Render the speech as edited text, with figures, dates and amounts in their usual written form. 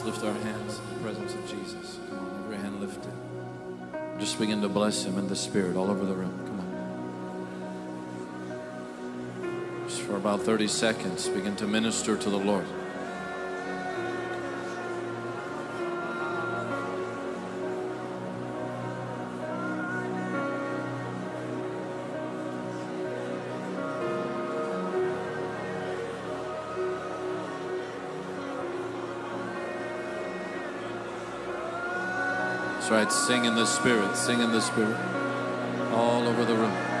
lift our hands in the presence of Jesus. Come on, every hand lifted. Just begin to bless Him in the Spirit all over the room. Come on. Just for about 30 seconds, begin to minister to the Lord. That's right, sing in the Spirit, sing in the Spirit, all over the room.